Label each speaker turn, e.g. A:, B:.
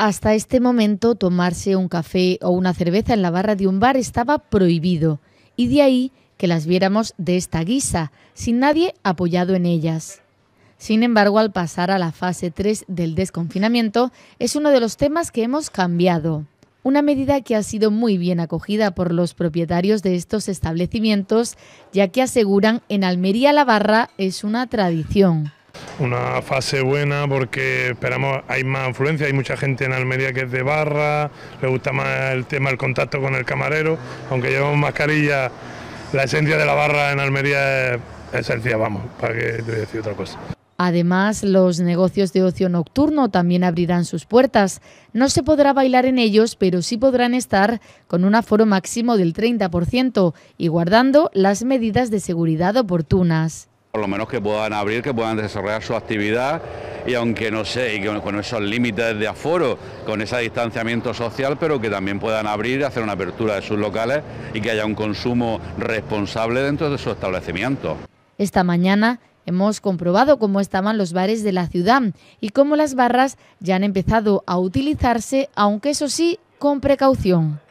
A: Hasta este momento, tomarse un café o una cerveza en la barra de un bar estaba prohibido, y de ahí que las viéramos de esta guisa, sin nadie apoyado en ellas. Sin embargo, al pasar a la fase 3 del desconfinamiento, es uno de los temas que hemos cambiado. Una medida que ha sido muy bien acogida por los propietarios de estos establecimientos, ya que aseguran en Almería la barra es una tradición.
B: Una fase buena porque esperamos, hay más afluencia, hay mucha gente en Almería que es de barra, le gusta más el tema del contacto con el camarero, aunque llevamos mascarilla, la esencia de la barra en Almería es esencia, vamos, para que te voy a decir otra cosa.
A: Además, los negocios de ocio nocturno también abrirán sus puertas. No se podrá bailar en ellos, pero sí podrán estar con un aforo máximo del 30% y guardando las medidas de seguridad oportunas.
C: Por lo menos que puedan abrir, que puedan desarrollar su actividad y aunque no sé, y con esos límites de aforo, con ese distanciamiento social, pero que también puedan abrir, hacer una apertura de sus locales y que haya un consumo responsable dentro de su establecimiento.
A: Esta mañana hemos comprobado cómo estaban los bares de la ciudad y cómo las barras ya han empezado a utilizarse, aunque eso sí, con precaución.